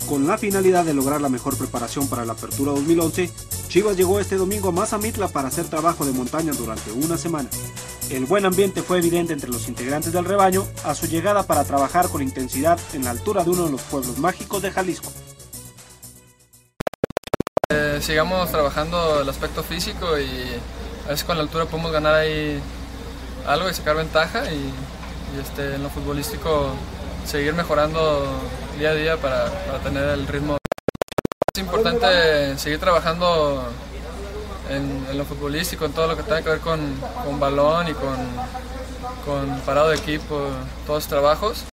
Con la finalidad de lograr la mejor preparación para la Apertura 2011, Chivas llegó este domingo a Mazamitla para hacer trabajo de montaña durante una semana. El buen ambiente fue evidente entre los integrantes del rebaño a su llegada para trabajar con intensidad en la altura de uno de los pueblos mágicos de Jalisco. Sigamos trabajando el aspecto físico y a veces con la altura podemos ganar ahí algo y sacar ventaja y en lo futbolístico seguir mejorando día a día para tener el ritmo. Es importante seguir trabajando en lo futbolístico, en todo lo que tenga que ver con balón y con parado de equipo, todos los trabajos.